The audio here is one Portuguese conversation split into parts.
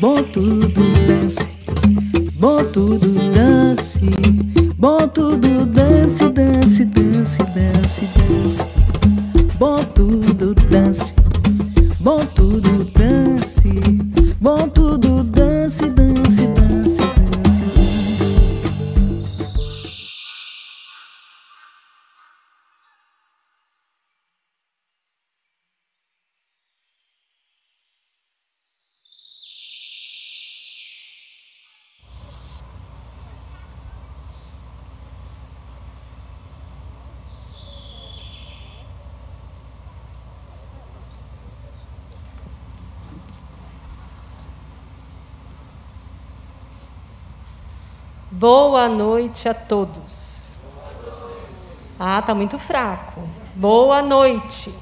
bom tudo dance, bom tudo dance, bom tudo dance, dance, dance, dance, dance, bom tudo dance, bom tudo dance, bom tudo dance, dance, dance, dance, dance. Boa noite a todos. Ah, tá muito fraco. Boa noite.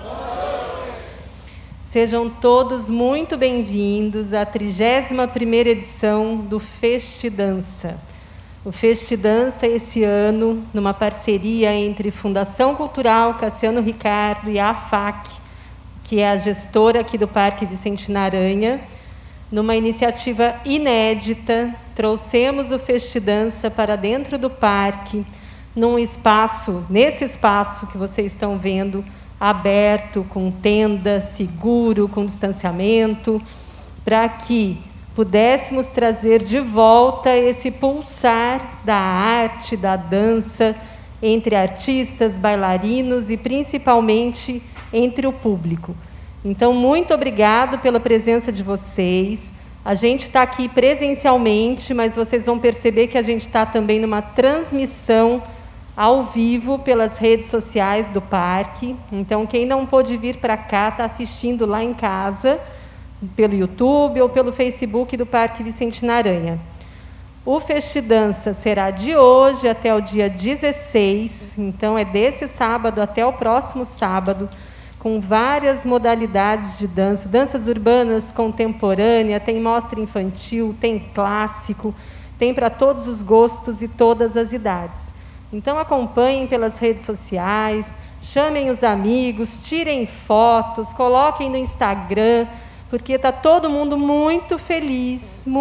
Sejam todos muito bem-vindos à 31ª edição do Festidança. O Festidança, esse ano, numa parceria entre Fundação Cultural Cassiano Ricardo e a AFAC, que é a gestora aqui do Parque Vicente Aranha, numa iniciativa inédita, trouxemos o Festidança para dentro do parque, nesse espaço que vocês estão vendo, aberto, com tenda, seguro, com distanciamento, para que pudéssemos trazer de volta esse pulsar da arte, da dança, entre artistas, bailarinos e, principalmente, entre o público. Então, muito obrigado pela presença de vocês. A gente está aqui presencialmente, mas vocês vão perceber que a gente está também numa transmissão ao vivo pelas redes sociais do parque. Então, quem não pôde vir para cá, está assistindo lá em casa, pelo YouTube ou pelo Facebook do Parque Vicente Aranha. O Festidança será de hoje até o dia 16, então é desse sábado até o próximo sábado, com várias modalidades de dança, danças urbanas, contemporânea, tem mostra infantil, tem clássico, tem para todos os gostos e todas as idades. Então acompanhem pelas redes sociais, chamem os amigos, tirem fotos, coloquem no Instagram, porque está todo mundo muito feliz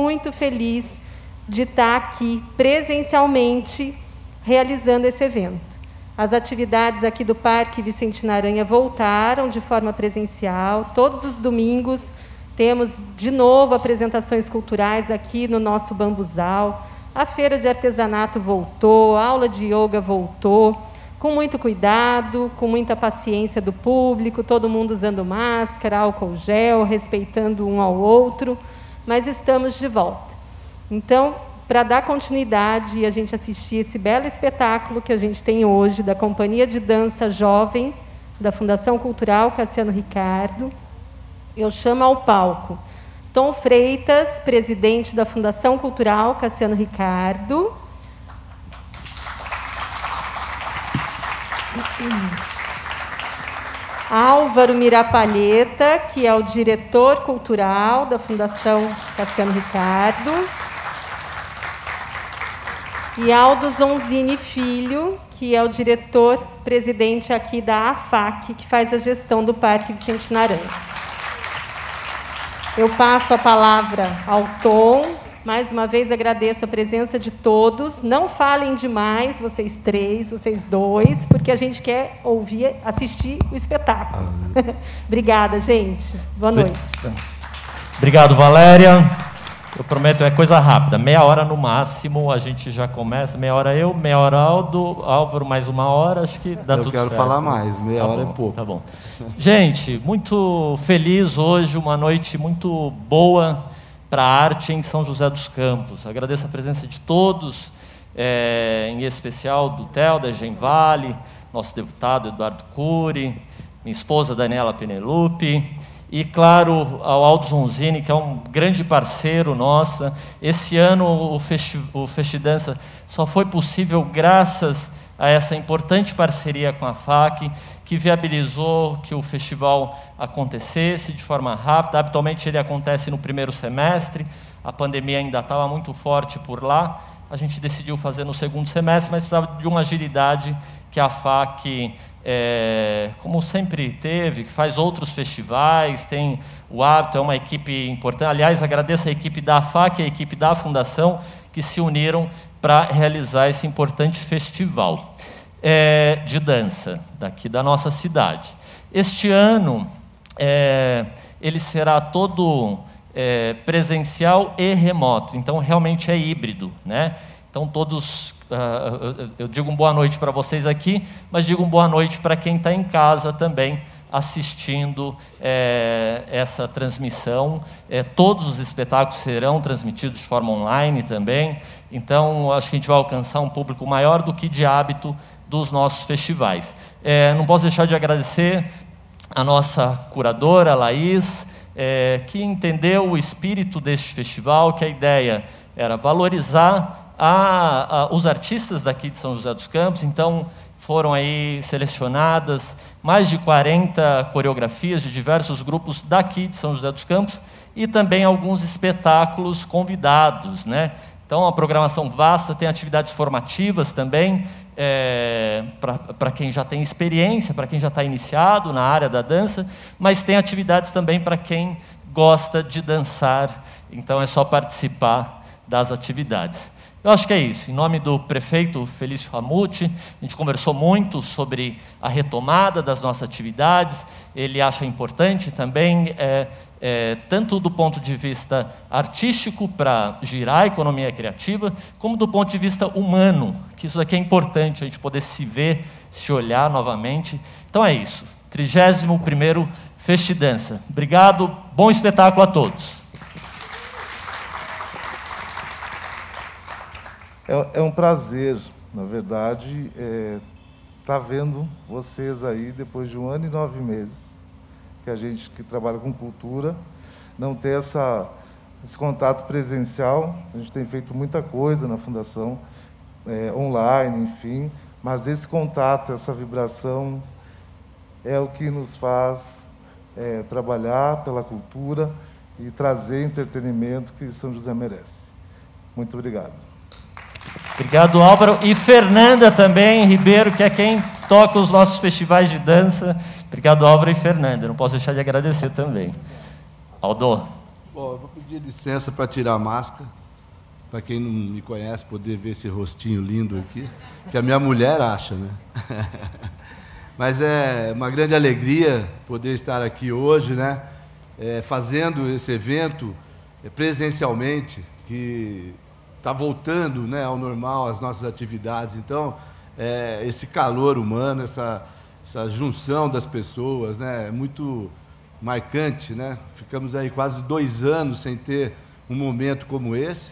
de estar aqui presencialmente realizando esse evento. As atividades aqui do Parque Vicente Aranha voltaram de forma presencial. Todos os domingos temos, de novo, apresentações culturais aqui no nosso bambuzal. A feira de artesanato voltou, a aula de yoga voltou, com muito cuidado, com muita paciência do público, todo mundo usando máscara, álcool gel, respeitando um ao outro, mas estamos de volta. Então, para dar continuidade e a gente assistir esse belo espetáculo que a gente tem hoje, da Companhia de Dança Jovem, da Fundação Cultural Cassiano Ricardo, eu chamo ao palco Tom Freitas, presidente da Fundação Cultural Cassiano Ricardo. Álvaro Mirapalheta, que é o diretor cultural da Fundação Cassiano Ricardo. E Aldo Zonzini Filho, que é o diretor-presidente aqui da AFAC, que faz a gestão do Parque Vicente Aranha. Eu passo a palavra ao Tom. Mais uma vez agradeço a presença de todos. Não falem demais, vocês três, vocês dois, porque a gente quer ouvir, assistir o espetáculo. Obrigada, gente. Boa noite. Obrigado, Valéria. Eu prometo, é coisa rápida, meia hora no máximo, a gente já começa, meia hora eu, meia hora Aldo, Álvaro mais uma hora, acho que dá tudo certo. Eu quero falar mais, meia hora é pouco. Tá bom. Gente, muito feliz hoje, uma noite muito boa para a arte em São José dos Campos. Agradeço a presença de todos, em especial do Theo, da Genvale, nosso deputado Eduardo Cury, minha esposa Daniela Penelope, e, claro, ao Aldo Zonzini, que é um grande parceiro nosso. Esse ano o Festidança só foi possível graças a essa importante parceria com a FAC, que viabilizou que o festival acontecesse de forma rápida. Habitualmente ele acontece no primeiro semestre, a pandemia ainda estava muito forte por lá, a gente decidiu fazer no segundo semestre, mas precisava de uma agilidade que a FAC como sempre teve, que faz outros festivais, tem o hábito, é uma equipe importante. Aliás, agradeço a equipe da AFAC e a equipe da Fundação que se uniram para realizar esse importante festival de dança daqui da nossa cidade. Este ano, ele será todo presencial e remoto, então realmente é híbrido, né? Então todos, eu digo boa noite para vocês aqui, mas digo boa noite para quem está em casa também assistindo essa transmissão. Todos os espetáculos serão transmitidos de forma online também, então acho que a gente vai alcançar um público maior do que de hábito dos nossos festivais. Não posso deixar de agradecer a nossa curadora, a Laís, que entendeu o espírito deste festival, que a ideia era valorizar os artistas daqui de São José dos Campos. Então foram aí selecionadas mais de 40 coreografias de diversos grupos daqui de São José dos Campos e também alguns espetáculos convidados, né? Então a programação vasta, tem atividades formativas também, para quem já tem experiência, para quem já está iniciado na área da dança, mas tem atividades também para quem gosta de dançar, então é só participar das atividades. Eu acho que é isso. Em nome do prefeito Felício Ramute, a gente conversou muito sobre a retomada das nossas atividades. Ele acha importante também, tanto do ponto de vista artístico, para girar a economia criativa, como do ponto de vista humano, que isso aqui é importante, a gente poder se ver, se olhar novamente. Então é isso. 31º Festidança. Obrigado, bom espetáculo a todos. É um prazer, na verdade, estar vendo vocês aí depois de 1 ano e 9 meses, que a gente que trabalha com cultura, não ter esse contato presencial. A gente tem feito muita coisa na Fundação, online, enfim, mas esse contato, essa vibração é o que nos faz trabalhar pela cultura e trazer entretenimento que São José merece. Muito obrigado. Obrigado, Álvaro. E Fernanda também, Ribeiro, que é quem toca os nossos festivais de dança. Obrigado, Álvaro e Fernanda. Não posso deixar de agradecer também. Aldo. Bom, eu vou pedir licença para tirar a máscara, para quem não me conhece poder ver esse rostinho lindo aqui, que a minha mulher acha, né? Mas é uma grande alegria poder estar aqui hoje, né? Fazendo esse evento presencialmente, que está voltando, né, ao normal as nossas atividades. Então, esse calor humano, essa junção das pessoas, né, é muito marcante, né? Ficamos aí quase 2 anos sem ter um momento como esse,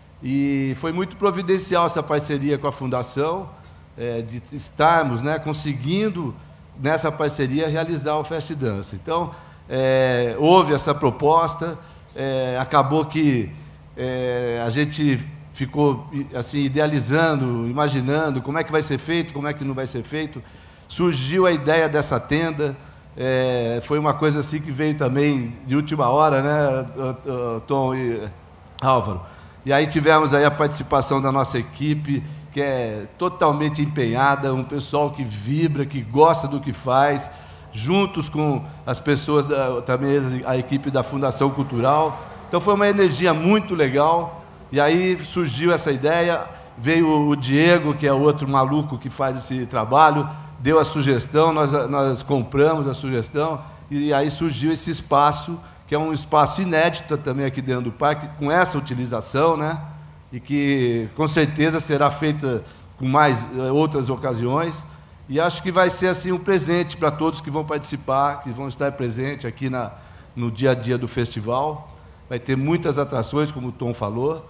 e foi muito providencial essa parceria com a Fundação, de estarmos, né, conseguindo, nessa parceria, realizar o Festidança. Então, houve essa proposta, acabou que a gente ficou assim idealizando, imaginando como é que vai ser feito, como é que não vai ser feito. Surgiu a ideia dessa tenda, foi uma coisa assim que veio também de última hora, né, Tom e Álvaro. E aí tivemos aí a participação da nossa equipe, que é totalmente empenhada, um pessoal que vibra, que gosta do que faz, juntos com as pessoas, também a equipe da Fundação Cultural. Então foi uma energia muito legal. E aí surgiu essa ideia, veio o Diego, que é outro maluco que faz esse trabalho, deu a sugestão, nós compramos a sugestão, e aí surgiu esse espaço, que é um espaço inédito também aqui dentro do parque, com essa utilização, né? E que com certeza será feita com mais outras ocasiões. E acho que vai ser assim um presente para todos que vão participar, que vão estar presentes aqui no dia a dia do festival. Vai ter muitas atrações, como o Tom falou.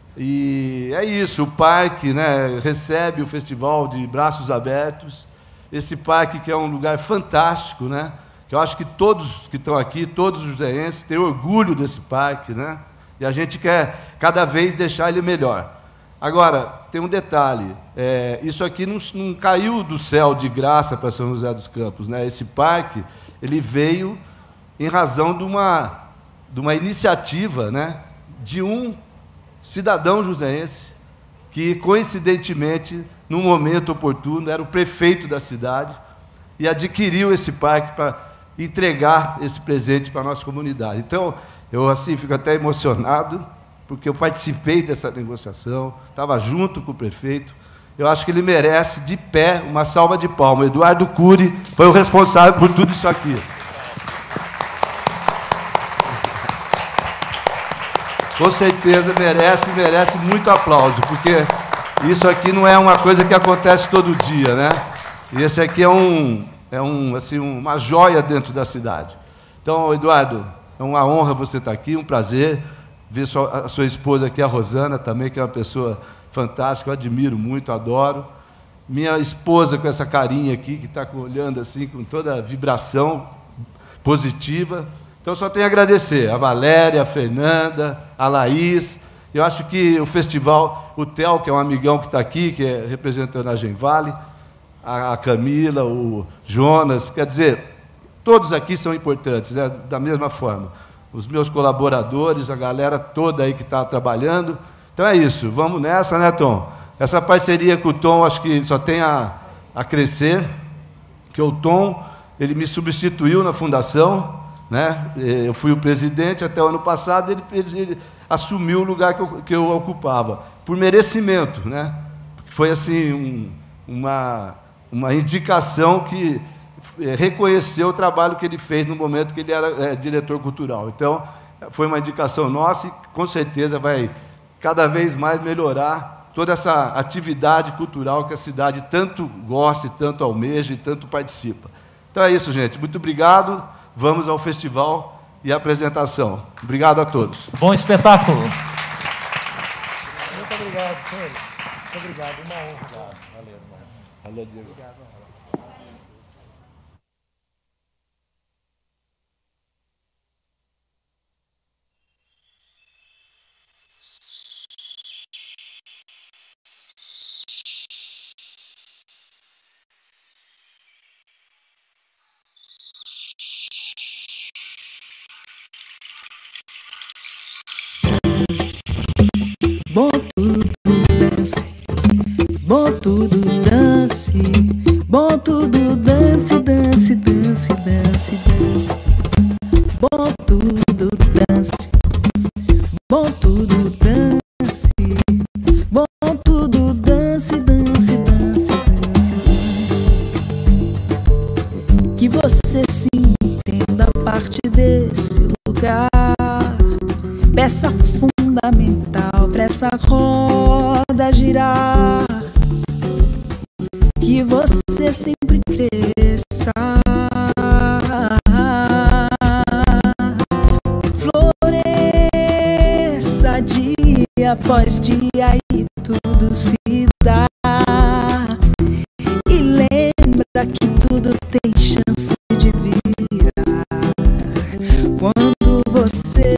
E é isso, o parque, né, recebe o festival de braços abertos. Esse parque que é um lugar fantástico, né, que eu acho que todos que estão aqui, todos os joseenses, têm orgulho desse parque, né, e a gente quer cada vez deixar ele melhor. Agora, tem um detalhe, isso aqui não caiu do céu de graça para São José dos Campos, né? Esse parque ele veio em razão de uma iniciativa, né, de um cidadão joseense que, coincidentemente, no momento oportuno, era o prefeito da cidade, e adquiriu esse parque para entregar esse presente para a nossa comunidade. Então, eu assim fico até emocionado, porque eu participei dessa negociação, estava junto com o prefeito. Eu acho que ele merece, de pé, uma salva de palmas. Eduardo Cury foi o responsável por tudo isso aqui. Com certeza merece muito aplauso, porque isso aqui não é uma coisa que acontece todo dia, né? E esse aqui assim, uma joia dentro da cidade. Então, Eduardo, é uma honra você estar aqui, um prazer ver a sua esposa aqui, a Rosana, também, que é uma pessoa fantástica, eu admiro muito, adoro. Minha esposa com essa carinha aqui, que está olhando assim, com toda a vibração positiva. Então, só tenho a agradecer a Valéria, a Fernanda, a Laís. Eu acho que o festival, o Theo, que é um amigão que está aqui, que é representando a Genvale, a Camila, o Jonas, quer dizer, todos aqui são importantes, né? Da mesma forma. Os meus colaboradores, a galera toda aí que está trabalhando. Então é isso, vamos nessa, né, Tom? Essa parceria com o Tom, acho que só tem a crescer, que o Tom, ele me substituiu na fundação, né? Eu fui o presidente até o ano passado, ele assumiu o lugar que eu ocupava, por merecimento, né? Foi assim, uma indicação que reconheceu o trabalho que ele fez no momento que ele era diretor cultural. Então, foi uma indicação nossa e, com certeza, vai cada vez mais melhorar toda essa atividade cultural que a cidade tanto gosta, tanto almeja e tanto participa. Então é isso, gente. Muito obrigado. Vamos ao festival e à apresentação. Obrigado a todos. Bom espetáculo. Muito obrigado, senhores. Muito obrigado. Uma honra. Valeu, irmão. Valeu, Diego. Obrigado. Bom tudo dance, bom tudo dance, bom tudo dance, dance, dance, dance, dance. Bom tudo dance, bom tudo dance, bom tudo dance, dance, dance, dance, dance. Que você se entenda a parte desse lugar, peça fundamental pra essa roda girar, que você sempre cresça, floresça dia após dia e tudo se dá, e lembra que tudo tem chance de virar quando você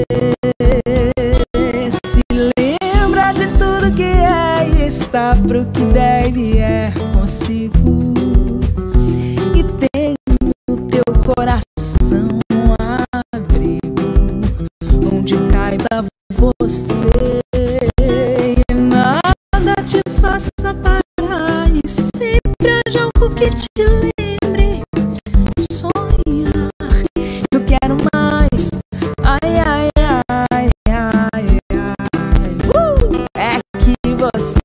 está pro que deve consigo, e tem no teu coração um abrigo onde caiba você, e nada te faça parar, e sempre haja algo que te lembre sonhar. Eu quero mais, ai, ai, ai, ai, ai, é que você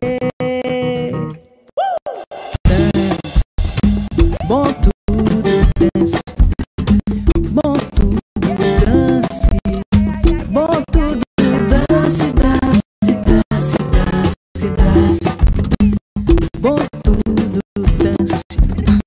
bom tudo dance, bom tudo dance, bom tudo dance, dance, dance, dance, dance, bom tudo dance,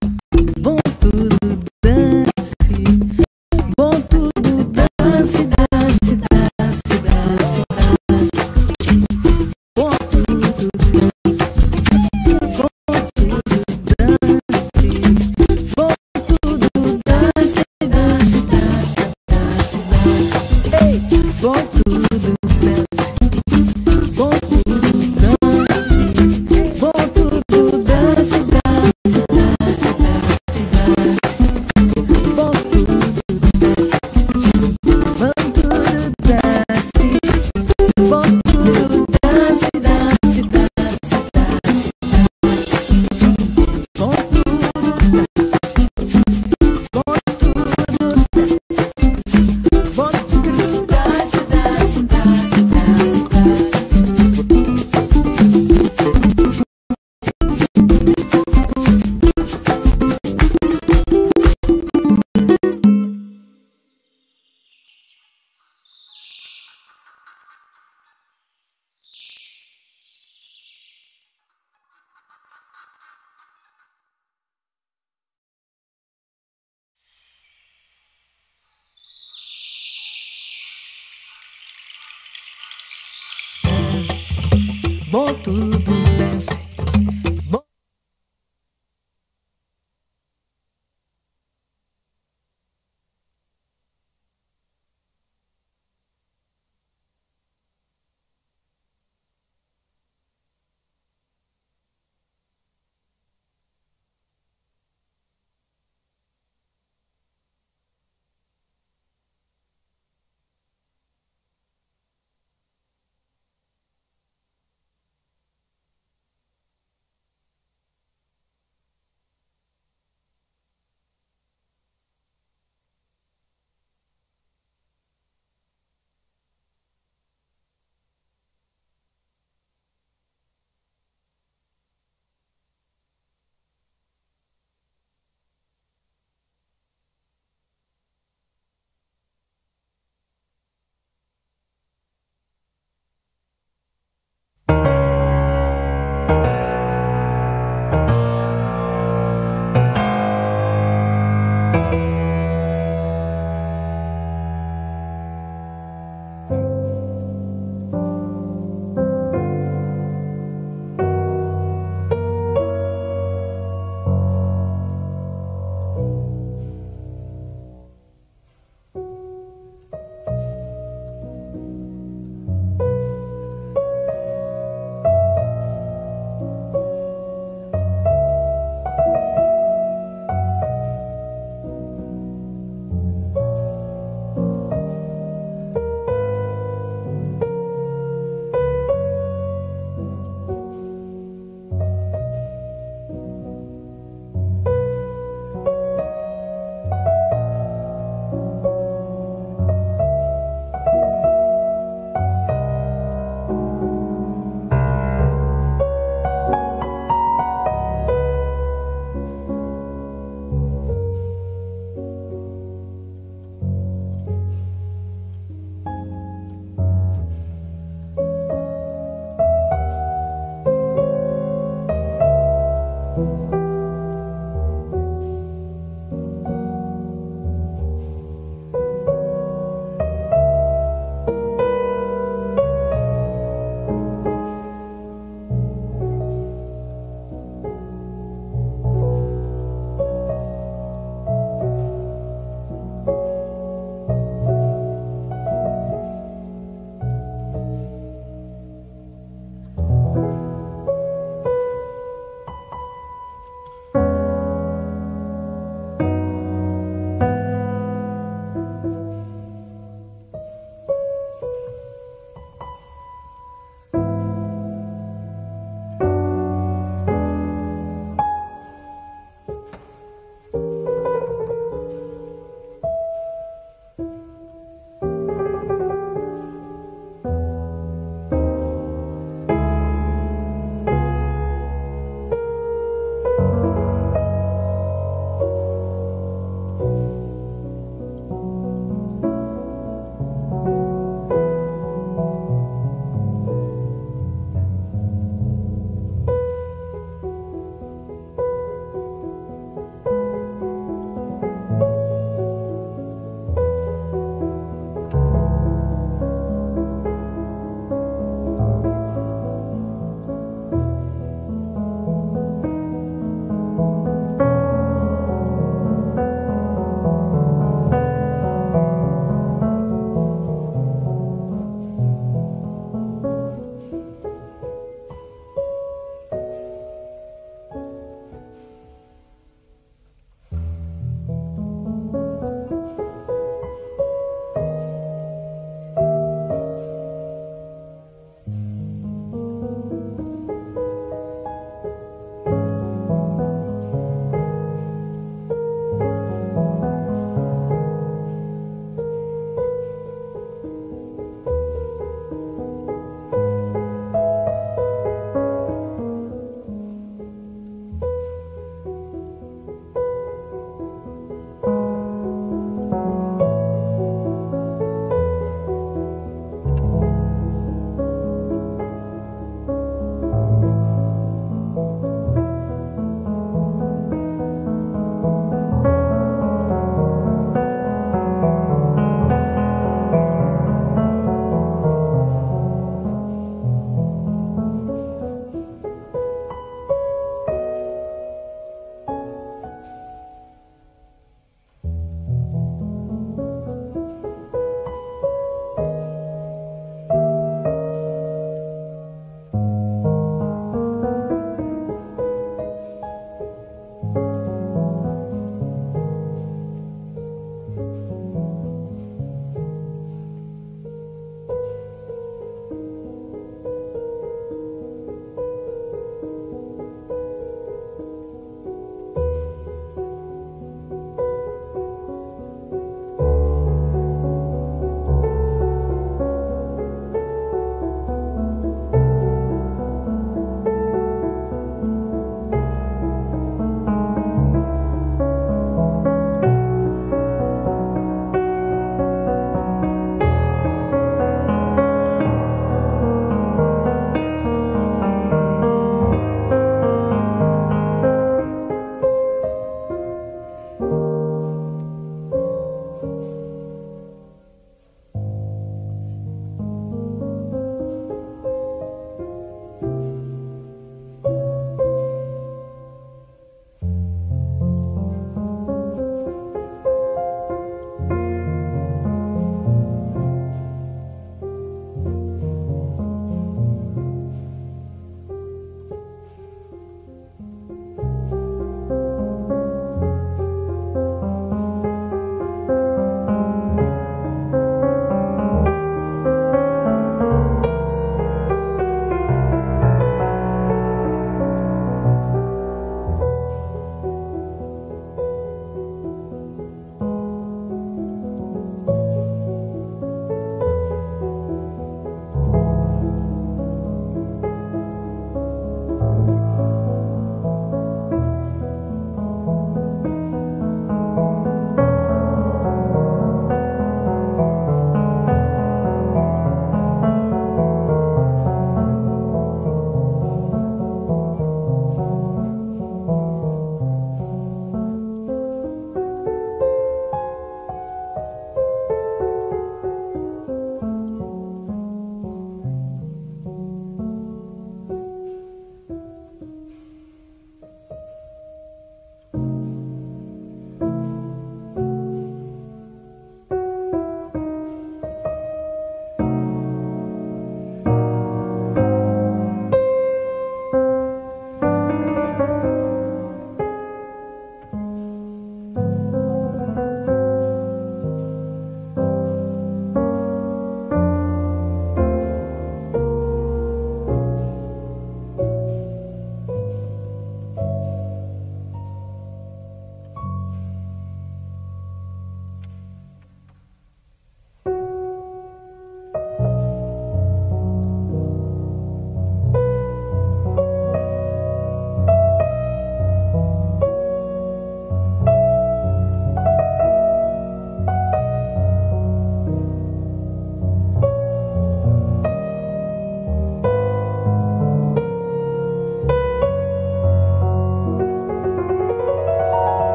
bom tudo dança. Bom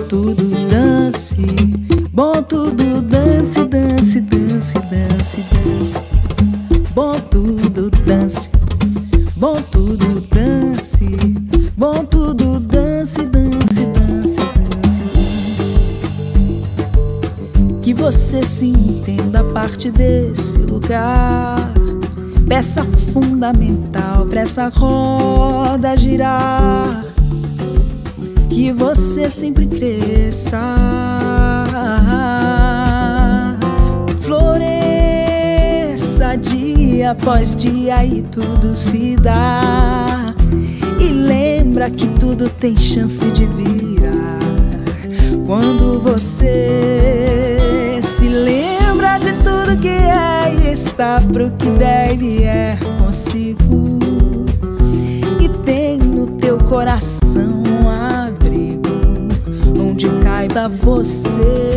tudo dance, bom tudo dance, dance, dance, dance, dance. Bom tudo dance, bom tudo dance, bom tudo dance, dance, dance, dance, dance. Que você se entenda a parte desse lugar, peça fundamental pra essa roda girar. Que você sempre cresça, floresça dia após dia e tudo se dá. E lembra que tudo tem chance de virar quando você se lembra de tudo que é e está pro que deve é consigo. E tem no teu coração um abrigo onde caiba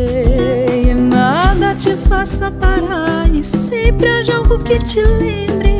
você, e nada te faça parar, e sempre haja algo que te lembre